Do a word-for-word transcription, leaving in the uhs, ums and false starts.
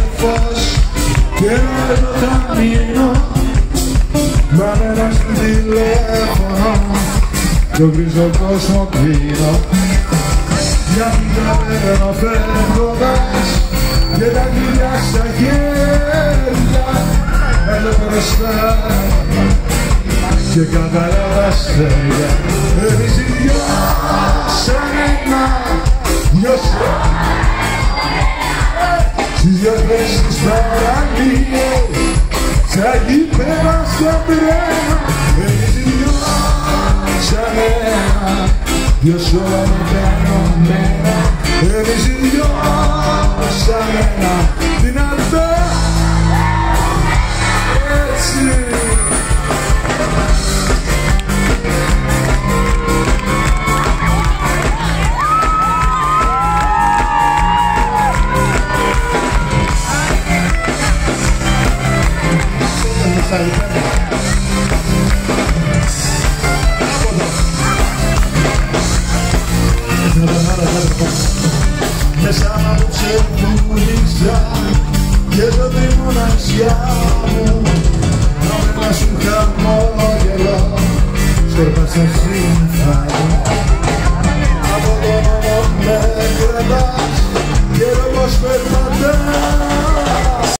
φως και να το καμίνο με ένα στο τηλέφωνο το γκρίζο κόσμο κλείνω γιατί τραβαίνω φεύγοντας και τα χιλιά στα χέρια εδώ μπροστά και καθαρά τα αστέρια εμείς οι δυο σαν ένα δυο στις γιορτές της παραλίες στα γήπεδα στα τρένα εμείς οι δυο σαν ένα δυο σωροπαινωμένα εμείς οι δυο σαν ένα δυνατά έτσι. Μέσα απόψε βούληξα και ζω τη μοναξιά μου να σου χαμόγελο σκορπά στα σύννεφα μου από τον νόμο με κρατάς και εγώ πως περνάω